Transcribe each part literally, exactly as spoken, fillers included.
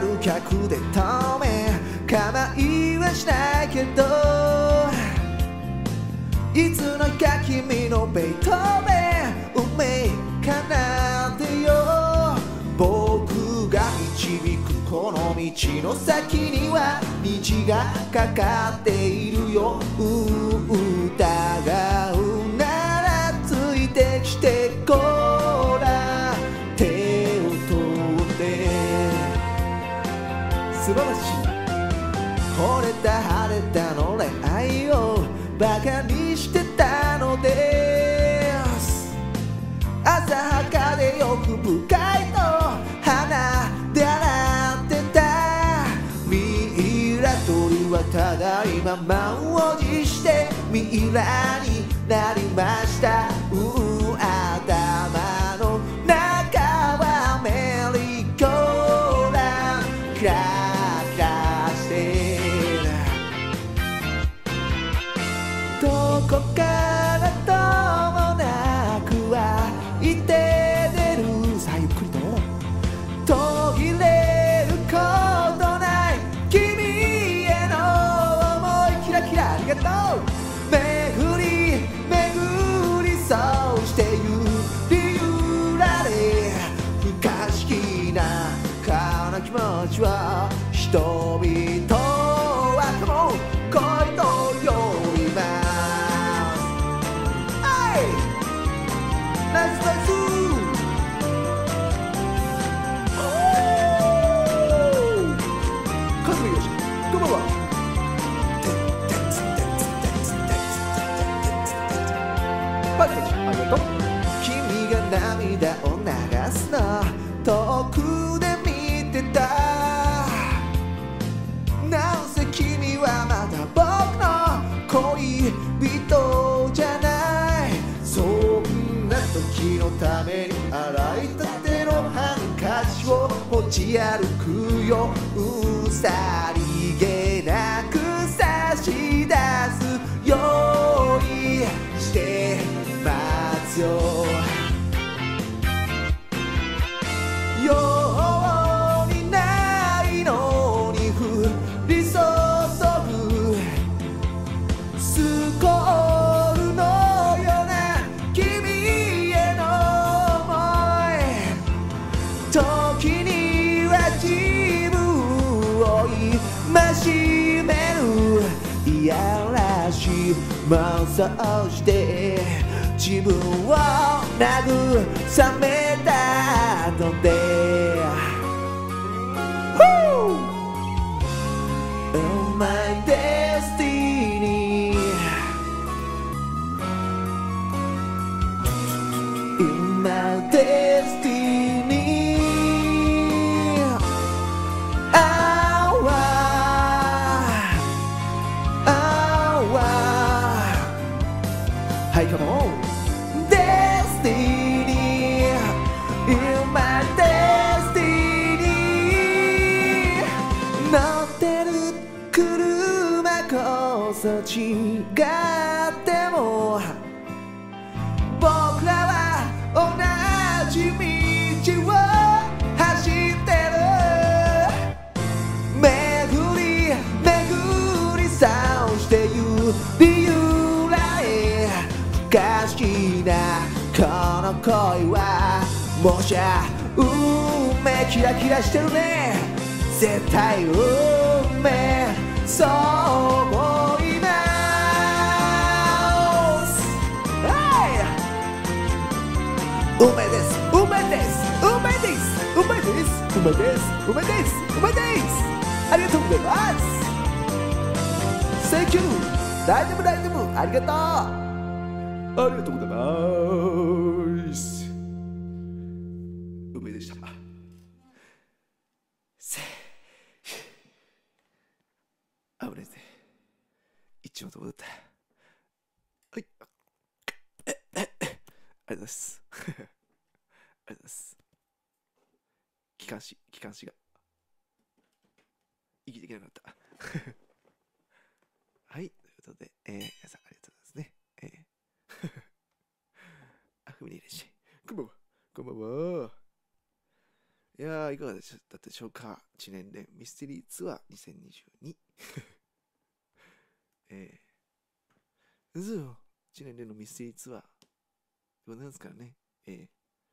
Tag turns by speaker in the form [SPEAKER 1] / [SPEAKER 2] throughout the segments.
[SPEAKER 1] る客で止め構いはしないけどいつの日か君のベートーベン運命かなってよ僕が導くこの道の先には虹がかかっているよ疑うならついてきてこら手を取って素晴らしい惚れた晴れたの恋愛をバカにしてたのです浅はかで欲深いと花で洗ってたミイラ取りはただいま満を持してミイラになりましたう頭の中はメリーゴーランドクラクラしてどこからともなくはいて出るさあゆっくりと途切れることない君への想いキラキラありがとう巡り巡りそうしてゆりゆられ不可思議なこの気持ちは人々はもう恋と呼びますナイスナイスカズミよしこんばんはパチパチありがとう君が涙を流すの遠くで見てたなんせ君はまだ僕の恋人じゃないそんな時のために洗いたてのハンカチを持ち歩くようさりげなく差し出すようにしてますよようにないのに降り注ぐスコールのような君への想い時には自分を戒めるいやらしい妄想して自分を慰めたので Oh my destiny In my destiny Awa Awa Hey come on Destiny In my destiny 乗ってる車こそ違っても僕らは同じ道を走ってる巡り巡りそうしてゆりゆられ不可思議なこの恋はもしや運命キラキラしてるね絶対運命そう思います運命です運命です運命です運命です運命です運命です運命ですありがとうございます Thank you 大丈夫大丈夫ありがとうありがとうございます運命でしたせ危ないですね一応とこだったはいありがとうございますありがとうございます気管支気管支が息できなくなったはいということで、えー、皆さんありがとうございますねえーあふみにいらっしゃいこんばんはこんばんはいやーいかがでしただったでしょうか。知念連ミステリーツアーにせんにじゅうに。えー、うずよ、知念連のミステリーツアーでございますからね。えー、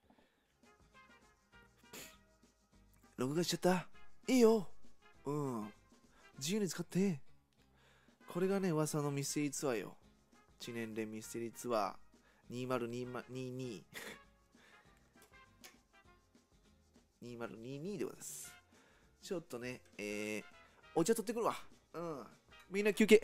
[SPEAKER 1] 録画しちゃった。いいよ。うん。自由に使って。これがね、噂のミステリーツアーよ。知念連ミステリーツアーにせんにじゅうに。にせんにじゅうにでございます。ちょっとね、えー、お茶取ってくるわ。うん。みんな休憩。